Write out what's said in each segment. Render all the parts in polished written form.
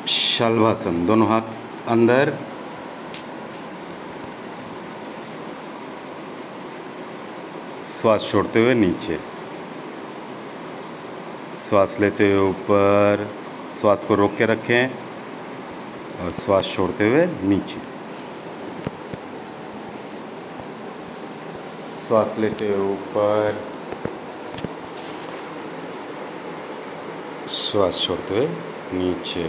शलभासन, दोनों हाथ अंदर, श्वास छोड़ते हुए नीचे, श्वास लेते हुए ऊपर, श्वास को रोक के रखें और श्वास छोड़ते हुए नीचे, श्वास लेते हुए ऊपर, श्वास छोड़ते हुए नीचे,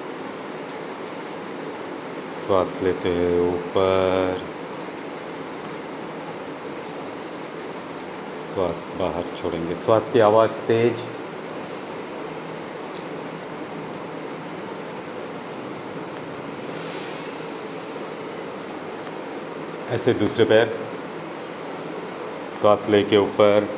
श्वास लेते हुए ऊपर, श्वास बाहर छोड़ेंगे। श्वास की आवाज़ तेज, ऐसे दूसरे पैर, श्वास लेके ऊपर,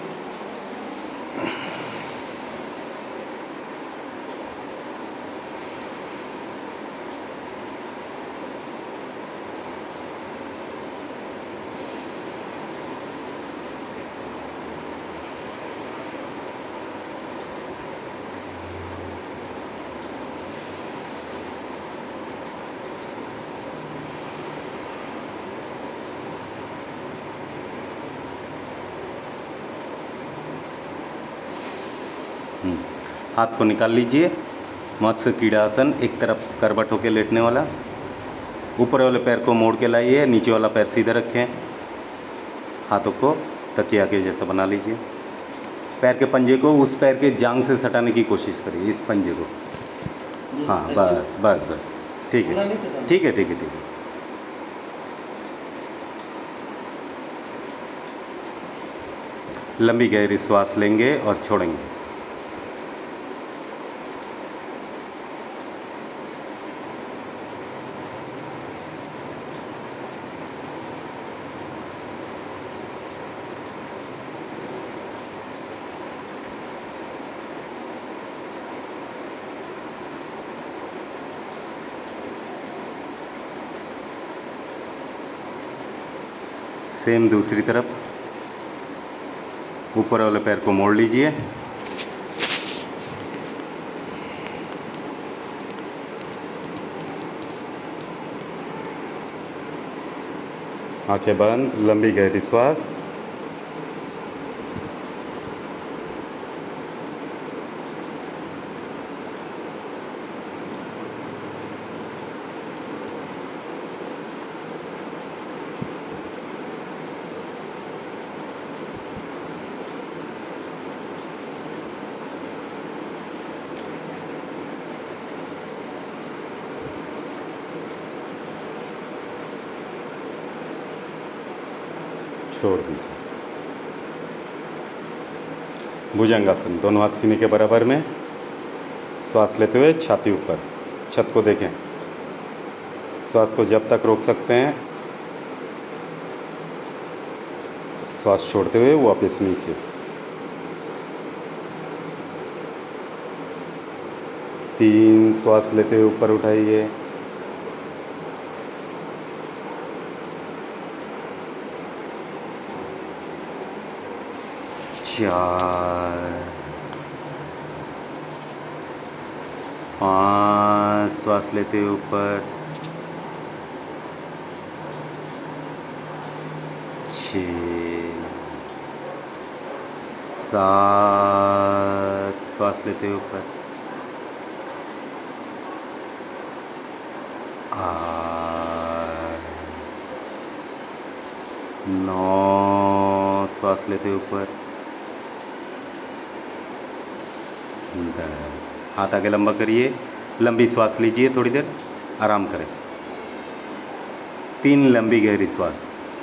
हाथ को निकाल लीजिए। मत्स्य कीड़ासन, एक तरफ करवट होकर लेटने वाला। ऊपर वाले पैर को मोड़ के लाइए, नीचे वाला पैर सीधे रखें, हाथों को तकिया के जैसा बना लीजिए। पैर के पंजे को उस पैर के जांघ से सटाने की कोशिश करिए, इस पंजे को। हाँ, बस बस बस, ठीक है ठीक है ठीक है ठीक है। लंबी गहरी श्वास लेंगे और छोड़ेंगे। सेम दूसरी तरफ, ऊपर वाले पैर को मोड़ लीजिए, आंखें बंद, लंबी गहरी श्वास। छोड़ दीजिए। भुजंगासन, दोनों हाथ सीने के बराबर में, श्वास लेते हुए छाती ऊपर, छत को देखें। श्वास को जब तक रोक सकते हैं, श्वास छोड़ते हुए वापस नीचे। तीन, श्वास लेते हुए ऊपर उठाइए, चार, पाँच, श्वास लेते हुए ऊपर, छः, सात, श्वास लेते हुए ऊपर, आठ, नौ, श्वास लेते हुए ऊपर, 10। हाथ आगे लंबा करिए, लंबी श्वास लीजिए, थोड़ी देर आराम करें। 3 लंबी गहरी श्वास।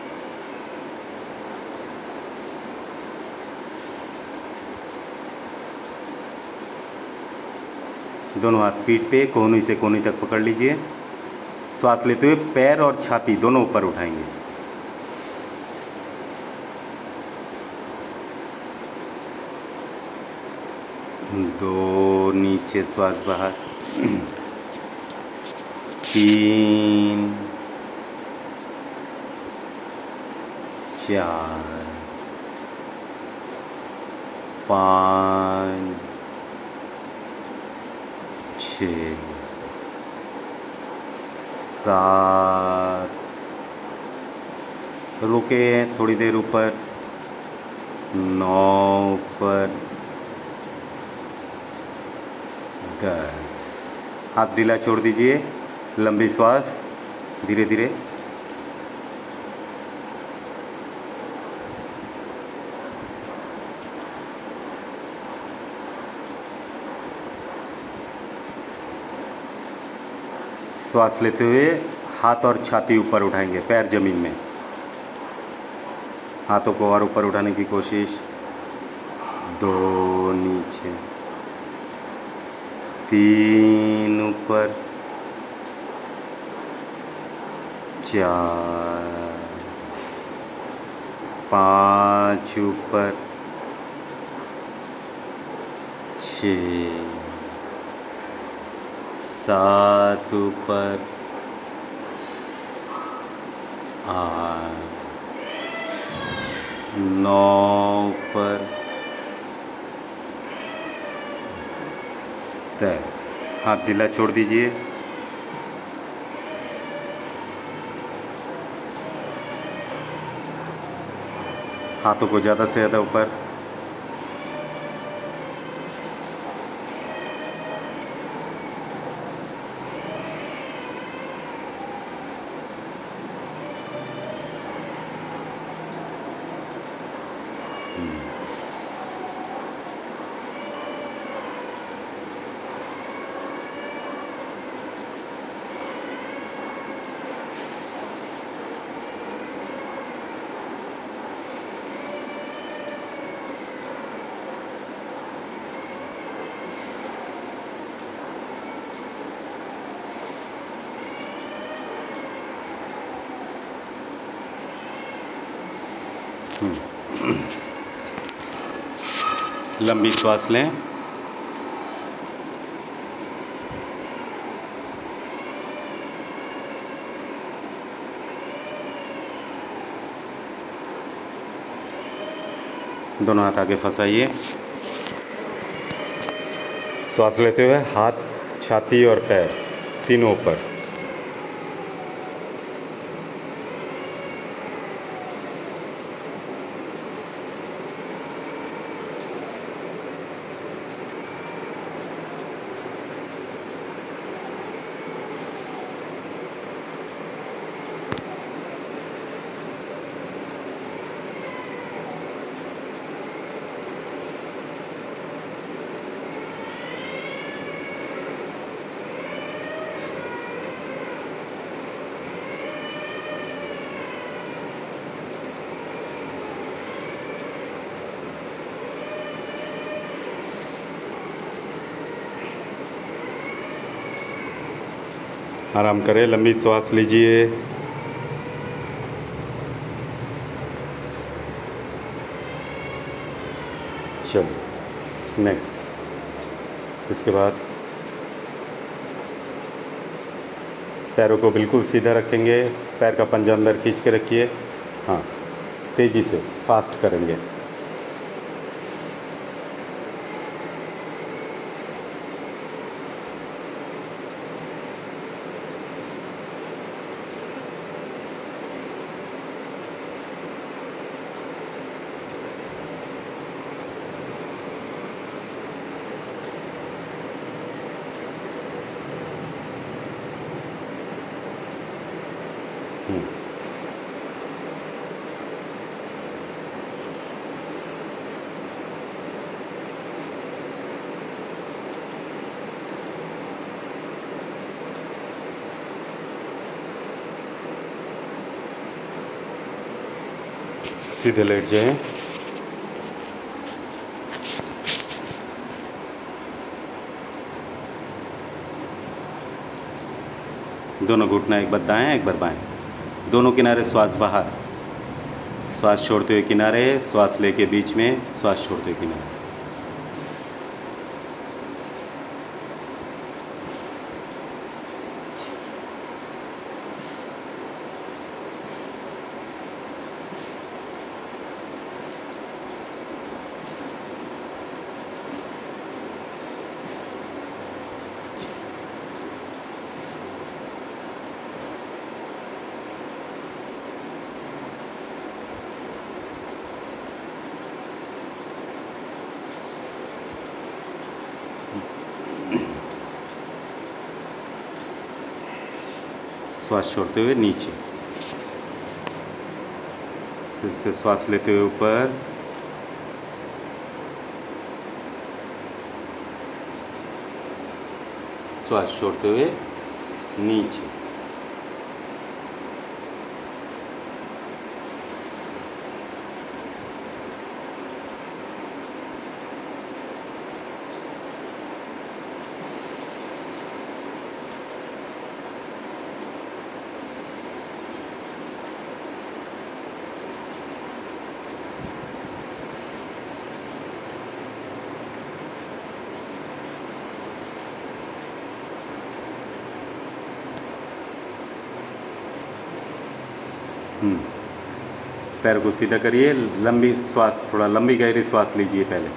दोनों हाथ पीठ पे कोहनी से कोहनी तक पकड़ लीजिए। श्वास लेते हुए पैर और छाती दोनों ऊपर उठाएंगे। दो, नीचे श्वास बाहर। 3, 4, 5, 6, 7, रुके थोड़ी देर ऊपर, 9 ऊपर, 10। हाथ ढीला छोड़ दीजिए, लंबी श्वास धीरे धीरे। श्वास लेते हुए हाथ और छाती ऊपर उठाएंगे, पैर जमीन में। हाथों को और ऊपर उठाने की कोशिश। 2 नीचे, 3 ऊपर, 4, 5 ऊपर, 6, 7 ऊपर, 8, 9 ऊपर, 10। हाथ ढीला छोड़ दीजिए। हाथों को ज़्यादा से ज़्यादा ऊपर। लंबी श्वास लें। दोनों हाथ आगे फंसाइए। श्वास लेते हुए हाथ, छाती और पैर तीनों ऊपर। आराम करें, लंबी श्वास लीजिए। चलिए नेक्स्ट। इसके बाद पैरों को बिल्कुल सीधा रखेंगे। पैर का पंजा अंदर खींच के रखिए। हाँ, तेज़ी से, फास्ट करेंगे। सीधे लेट जाएं। दोनों घुटना एक बार दाएं, एक बार बाएं। दोनों किनारे श्वास बाहर, श्वास छोड़ते हुए किनारे, श्वास लेके बीच में, श्वास छोड़ते हुए किनारे। श्वास छोड़ते हुए नीचे, फिर से श्वास लेते हुए ऊपर, श्वास छोड़ते हुए नीचे। पैर को सीधा करिए, लंबी श्वास, थोड़ा लंबी गहरी श्वास लीजिए। पहले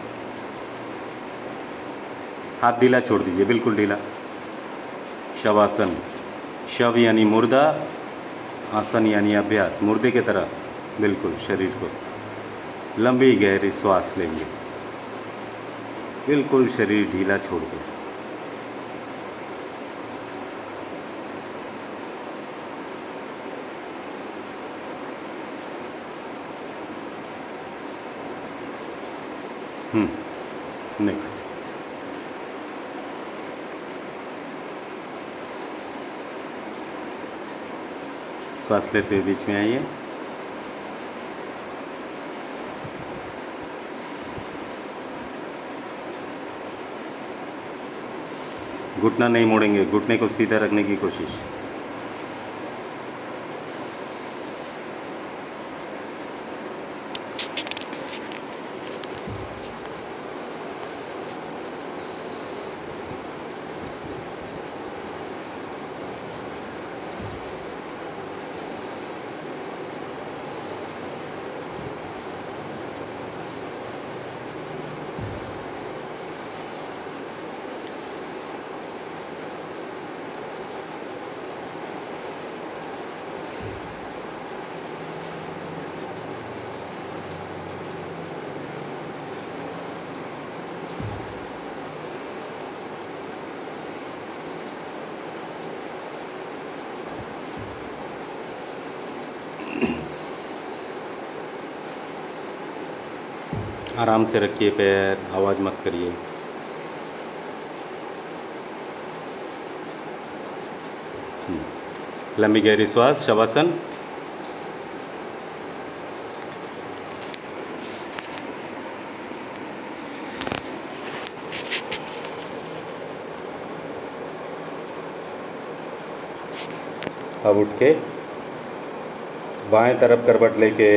हाथ ढीला छोड़ दीजिए, बिल्कुल ढीला। शवासन, शव यानी मुर्दा, आसन यानी अभ्यास, मुर्दे की तरह बिल्कुल शरीर को लंबी गहरी श्वास लेंगे, बिल्कुल शरीर ढीला छोड़ के। नेक्स्ट, श्वास लेते हुए बीच में आइए। घुटना नहीं मोड़ेंगे, घुटने को सीधा रखने की कोशिश। आराम से रखिए पैर, आवाज़ मत करिए। लंबी गहरी श्वास, शवासन। अब उठ के बाएं तरफ करवट लेके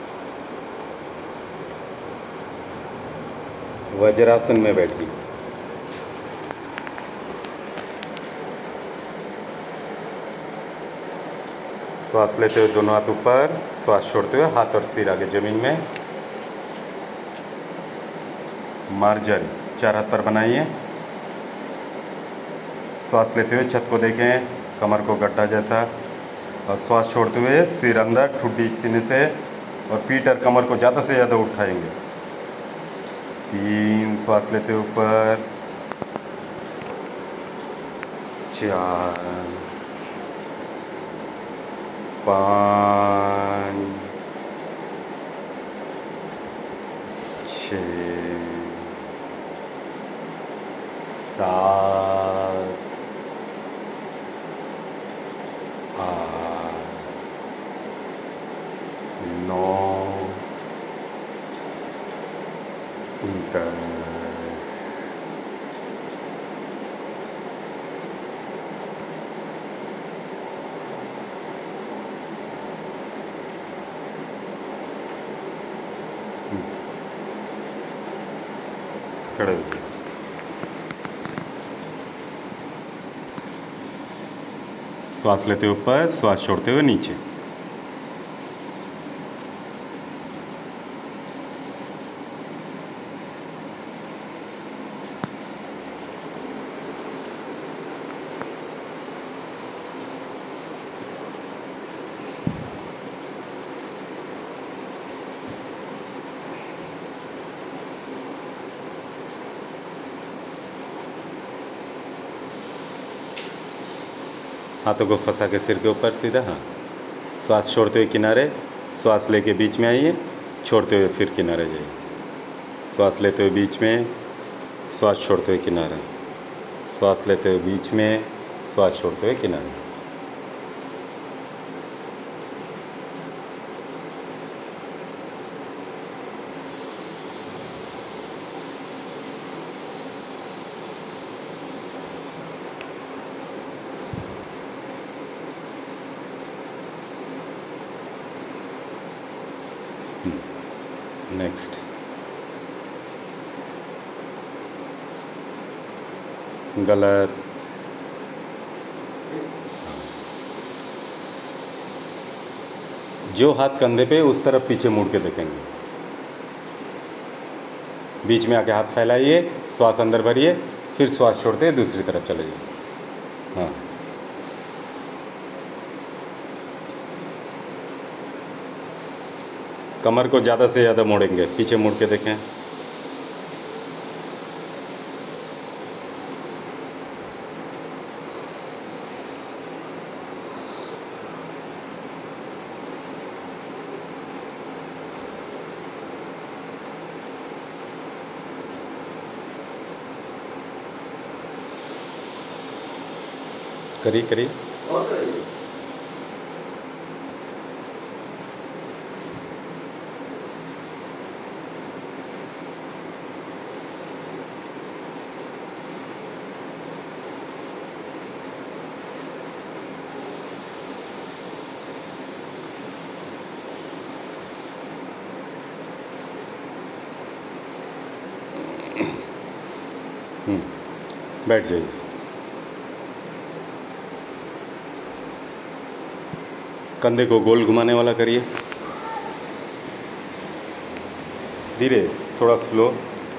वज्रासन में बैठिए। श्वास लेते हुए दोनों हाथ ऊपर, श्वास छोड़ते हुए हाथ और सिर आगे जमीन में। मार्जन, 4 हाथ पर बनाइए। श्वास लेते हुए छत को देखें, कमर को गड्ढा जैसा, और श्वास छोड़ते हुए सिर अंदर, ठुड्डी सीने से, और पीठ और कमर को ज़्यादा से ज़्यादा उठाएंगे। 3, श्वास लेते ऊपर, 4, 5, 6, 7, 8, 9, 10। खड़े होइए। श्वास लेते हुए ऊपर, श्वास छोड़ते हुए नीचे। हाथों को फंसा के सिर के ऊपर सीधा। हाँ, श्वास छोड़ते हुए किनारे, श्वास लेके बीच में आइए, छोड़ते हुए फिर किनारे जाइए। श्वास लेते हुए बीच में, श्वास छोड़ते हुए किनारे, श्वास लेते हुए बीच में, श्वास छोड़ते हुए किनारे। नेक्स्ट, गलत। जो हाथ कंधे पे, उस तरफ पीछे मुड़ के देखेंगे। बीच में आके हाथ फैलाइए, श्वास अंदर भरिए, फिर श्वास छोड़ते दूसरी तरफ चले जाइए। हाँ, कमर को ज़्यादा से ज़्यादा मोड़ेंगे, पीछे मुड़ के देखें। करिए करिए। और कराइए। बैठ जाइए। कंधे को गोल घुमाने वाला करिए, धीरे, थोड़ा स्लो।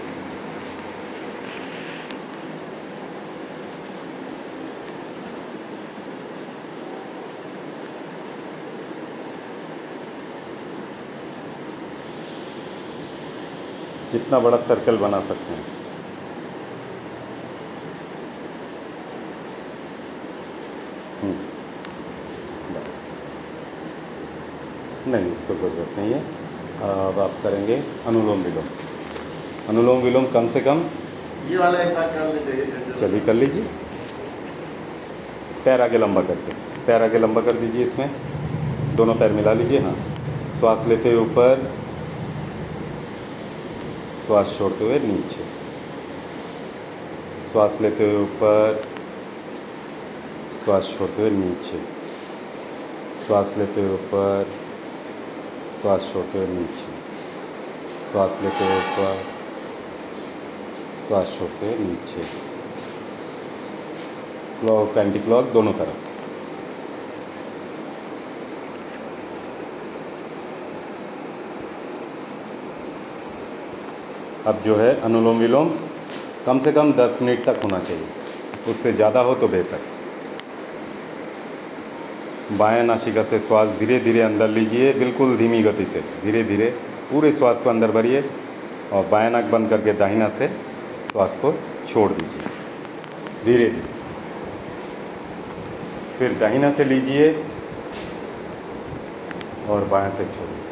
जितना बड़ा सर्कल बना सकते हैं। बस, नहीं, उसको ज़रूरत नहीं है। अब आप करेंगे अनुलोम विलोम। अनुलोम विलोम कम से कम, ये वाला एक बार कर लेते हैं। चलिए कर लीजिए। पैर आगे लंबा करके, पैर आगे लंबा कर दीजिए, इसमें दोनों पैर मिला लीजिए। हाँ, श्वास लेते हुए ऊपर, श्वास छोड़ते हुए नीचे, श्वास लेते हुए ऊपर, श्वास छोड़ते हुए नीचे, श्वास लेते हुए ऊपर, श्वास छोड़ते हुए नीचे, श्वास लेते हुए ऊपर, श्वास छोड़ते हुए नीचे। क्लॉक, एंटी क्लॉक, दोनों तरफ। अब जो है अनुलोम विलोम कम से कम 10 मिनट तक होना चाहिए, उससे ज़्यादा हो तो बेहतर। बाएं नासिका से श्वास धीरे धीरे अंदर लीजिए, बिल्कुल धीमी गति से, धीरे धीरे पूरे श्वास को अंदर भरिए, और बाएं नाक बंद करके दाहिना से श्वास को छोड़ दीजिए धीरे धीरे। फिर दाहिना से लीजिए और बाएं से छोड़िए।